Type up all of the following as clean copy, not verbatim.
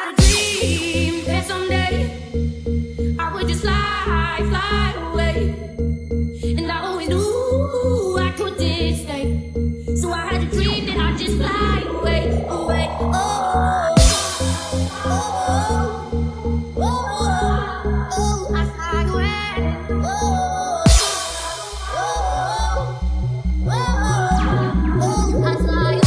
had a dream that someday I would just fly away. And I always knew I couldn't stay. So I had a dream that I'd just fly away, away. Oh, oh, oh, oh, oh, I fly away. Oh, oh, oh, oh, I fly away.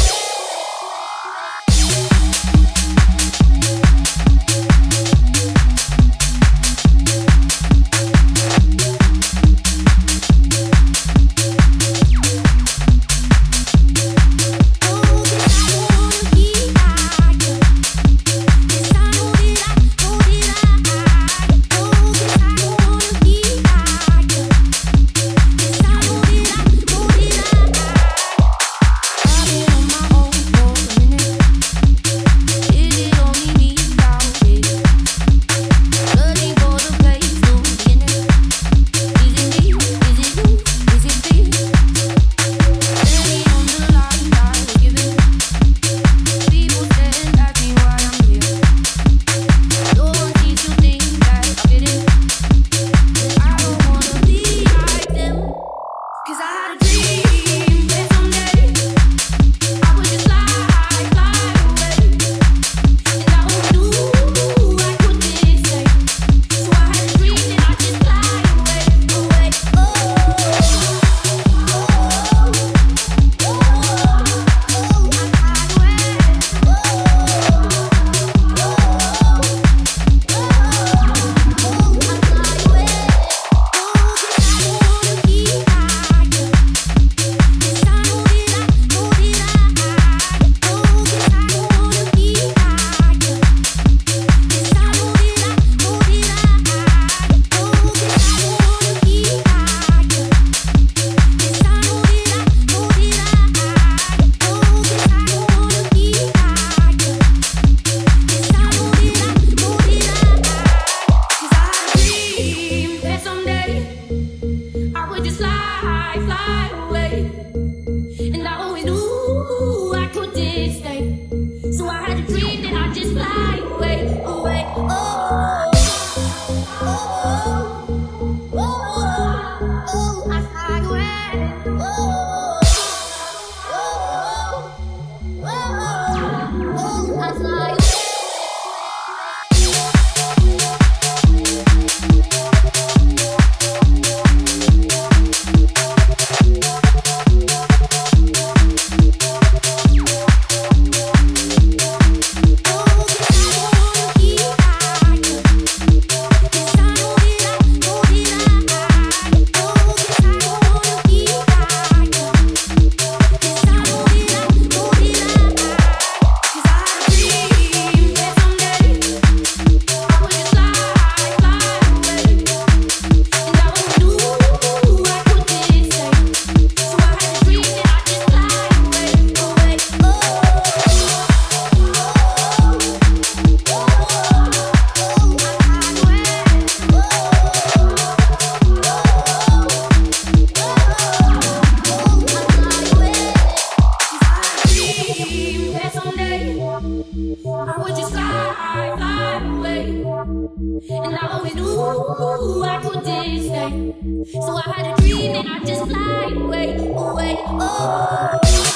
Fly away, and I always knew I couldn't stay. So I had a dream that I'd just fly away, away. Oh, oh, oh, oh, oh, I fly away. Oh, oh, oh, oh, I fly away. I would just fly away. And I always knew I couldn't stay. So I had a dream and I just fly away, away, oh.